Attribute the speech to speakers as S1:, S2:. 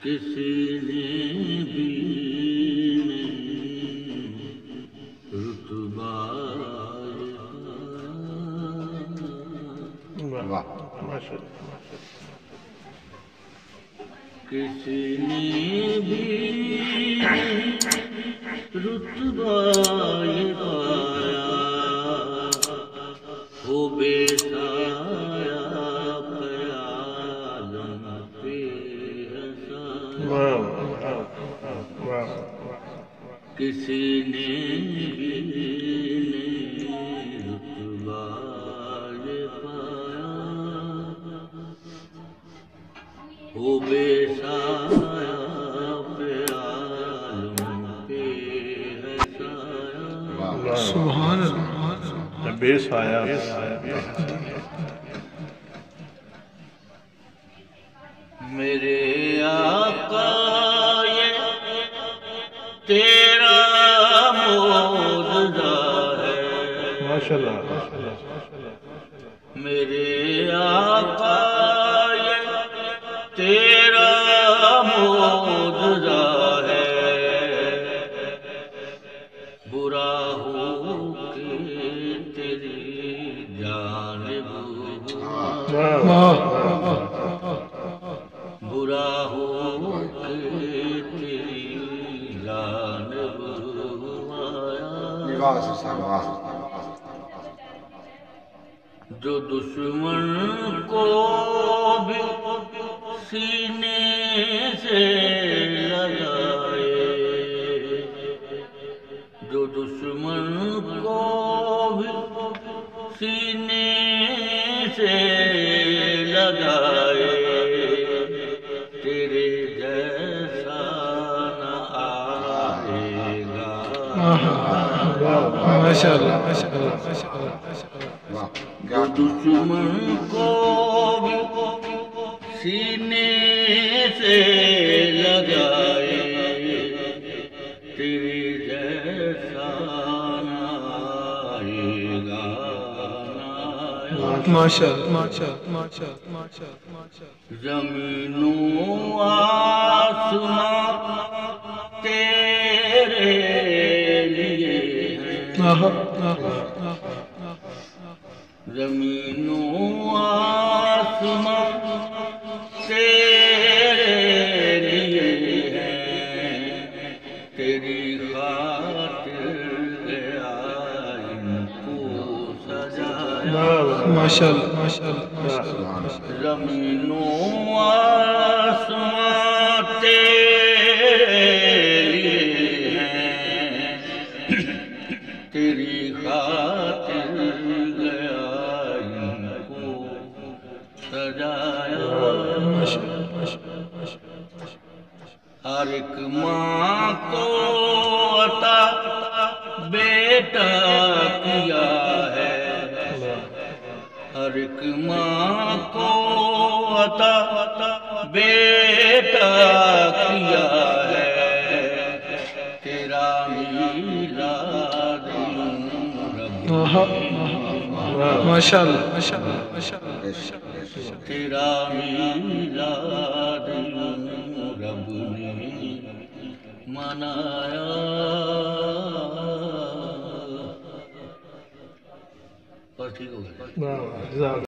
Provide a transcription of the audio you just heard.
S1: کسی نے بھی نہیں رتبہ کسی نے بھی رتبہ یہ پایا ہو بے سایہ قیادم پہ کسی نے بھی نہیں رتبہ یہ پایا ہو بے سایہ پہ عالم پہ ہے سایہ
S2: سبحان اللہ بے سایہ
S1: میرے آقا یہ تیرا معجزہ ہے
S2: ماشاءاللہ
S1: میرے آقا یہ تیرا معجزہ ہے برا ہو کہ تیری جانب برا ہو کہ تیری جانب آیا جو دشمن کو بھی سینے سے لگائے جو دشمن کو بھی سینے سے لگائے تیرے جیسا نہ آئے گا
S2: ماشاءاللہ
S1: جو دشمن کو بھی سینے سے لگائے تیرے جیسا نہ آئے گا زمین و آسمان تیرے لیے ہیں زمین و آسمان تیرے لیے ہیں تیری خاطر گیا ان کو سجایا
S2: ماشاءاللہ
S1: زمین و آسمان تیرے لیے ہیں تیری خاطر گیا ان کو سجایا ہر ایک ماں کو عطا بیٹا کیا ہے ہر ایک ماں کو عطا بیٹا کیا ہے تیرا میلاد
S2: ماشاءاللہ
S1: تیرا میلاد رب نے منایا بس ٹھیک ہو گیا